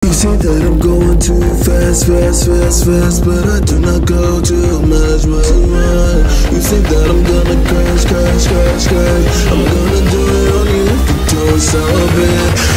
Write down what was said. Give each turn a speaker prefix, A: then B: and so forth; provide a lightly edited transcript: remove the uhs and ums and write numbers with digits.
A: You say that I'm going too fast, fast, fast, fast, but I do not go too much, much, much. You think that I'm gonna crash, crash, crash, crash. I'm gonna do it on you if you do it so bad.